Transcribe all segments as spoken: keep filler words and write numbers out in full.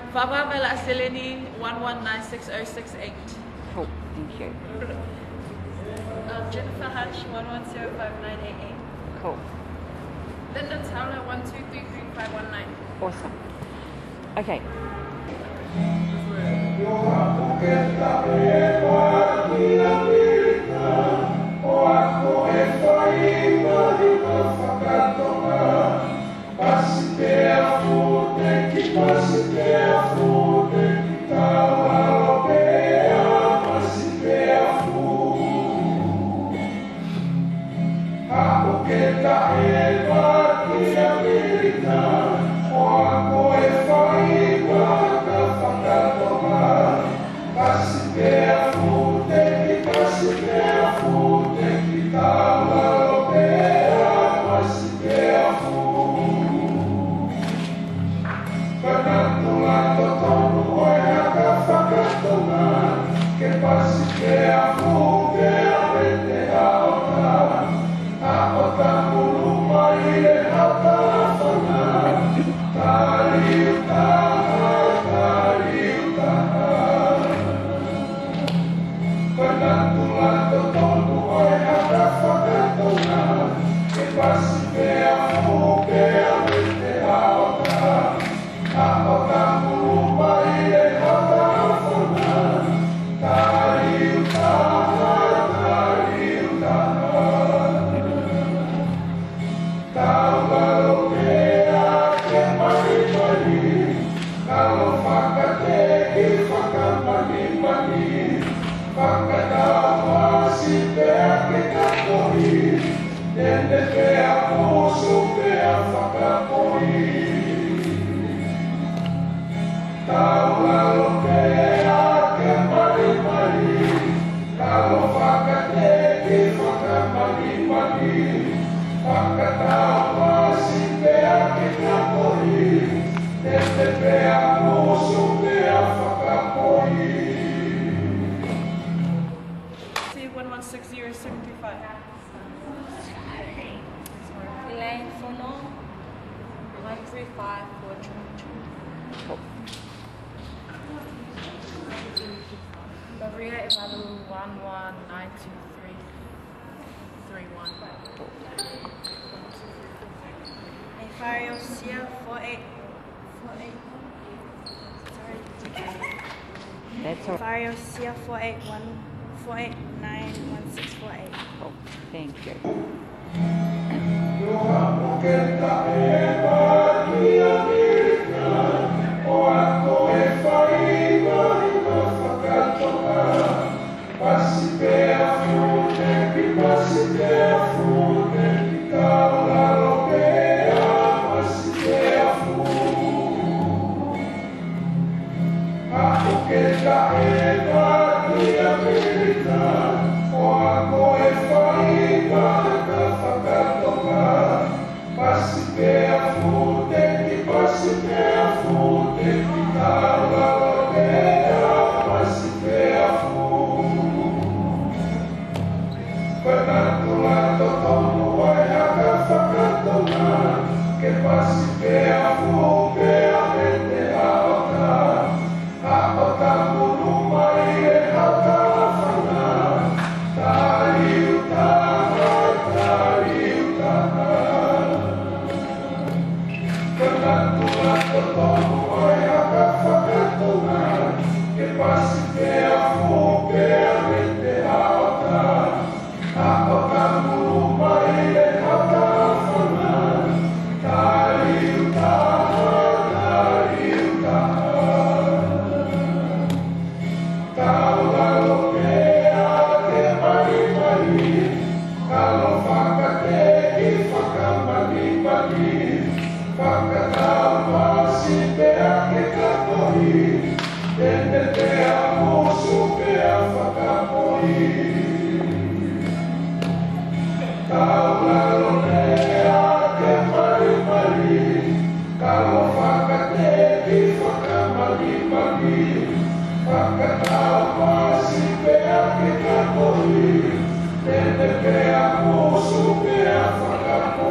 Vava Vela Seleni one one nine six zero six eight. Cool, thank you. Um, Jennifer Hatch one one zero five nine eight eight. Cool. Linda Towner one two three three five one nine. Awesome. Okay. Elaine Fono one three five four two two. Maria Ivalu one one nine two three three one. Fario Sia four eight four eight. Sorry. That's all. Fario Sia four eight one four eight nine one six four eight. Oh, thank you.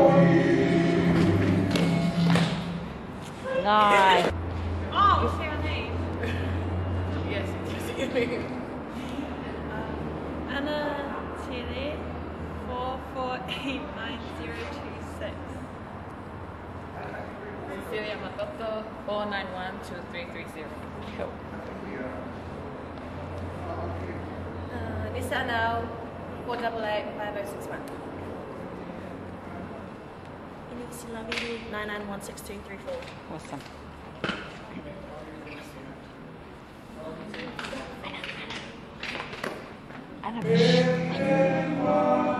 Nice. Oh, what's your name? four eight nine zero two six. Cecilia Matoto, four nine one two three three zero. Cool. Uh, Nisa now, four eight eight five oh six one. Silavi nine nine one six two three four. Awesome. Anna.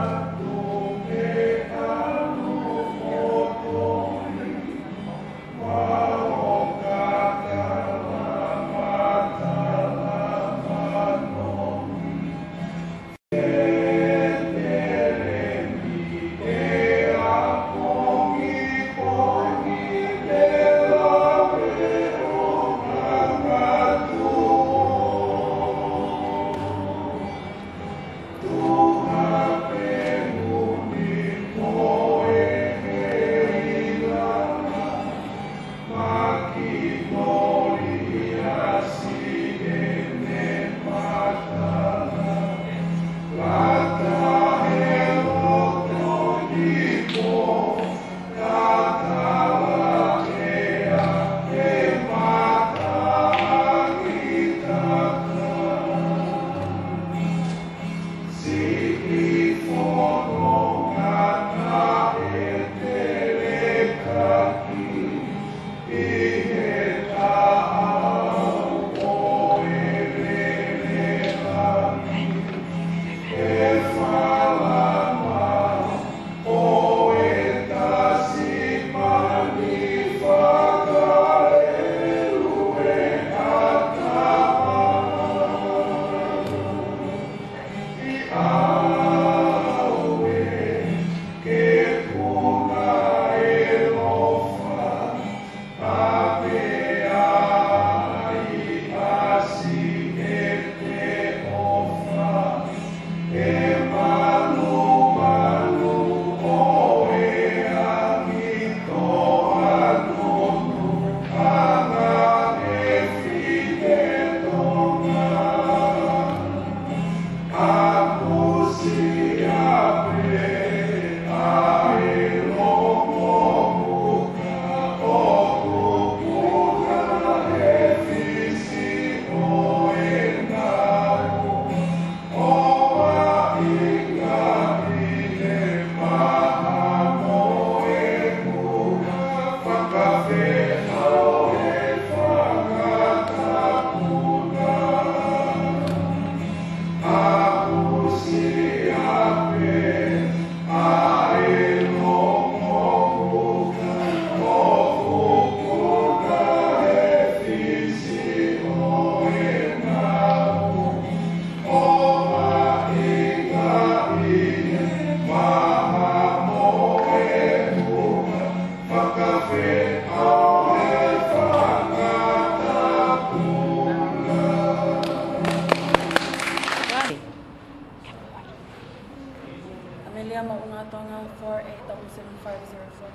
Amelia Maungatonga four eight seven seven five zero four.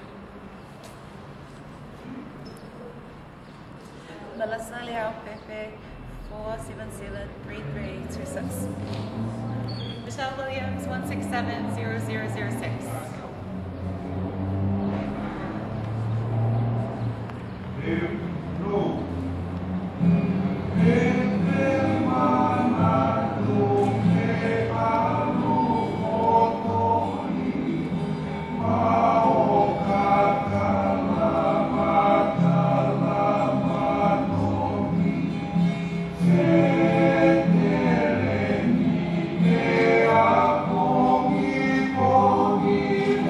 Melissa Liao Pepe, four seven seven three three two six. Michelle Williams, one six seven zero zero zero six. Thank you.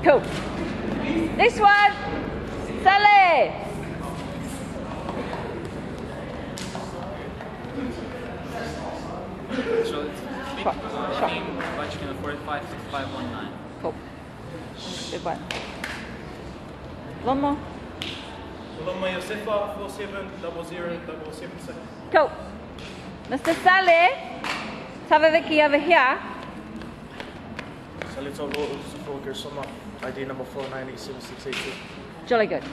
Cool. This one. Sally. So it's Shot. Shot. team Bajkin forty-five sixty-five nineteen. Cool. Good one. One more. Loma Yosefa, four seven zero zero double seven six. Cool. Mister Saleh, Savaviki over here. Salito Lord of Summer, I D number four nine eight seven six eight two. Jolly good.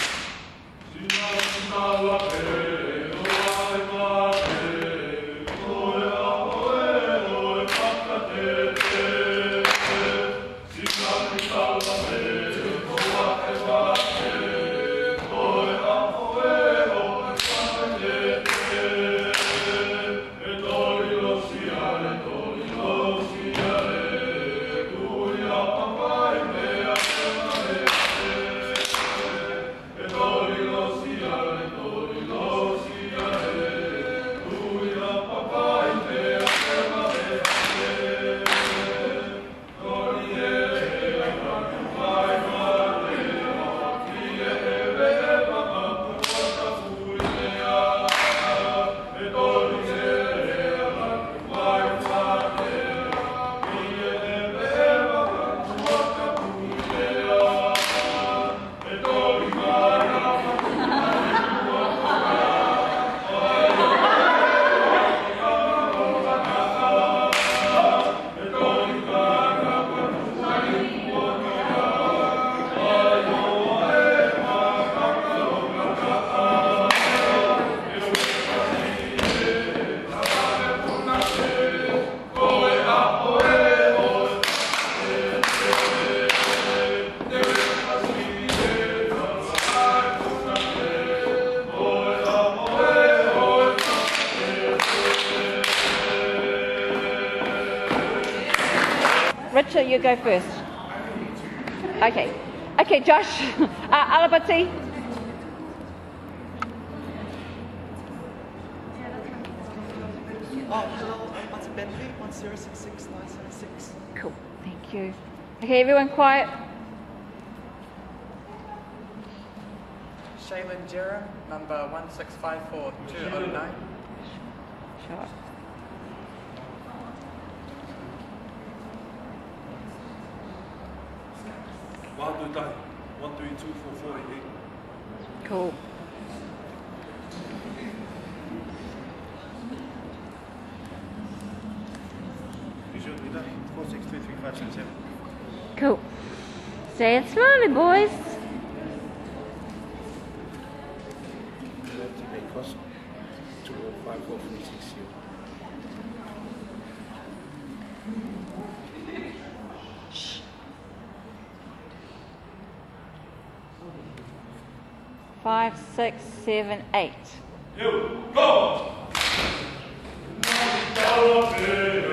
Richard, you go first. Okay. Okay, Josh. Uh, Alabati. Oh, hello, I'm Martin Bentley, one zero six six nine seven six. Cool. Thank you. Okay, everyone quiet. Shaylin Jerem, number one six five four two zero nine. Sure. One two nine, one three two four four eight eight. Cool. Visual leader, four six three three five seven seven. Cool. Say it slowly, boys. Cost two oh five four three six zero. Five, six, seven, eight. You go!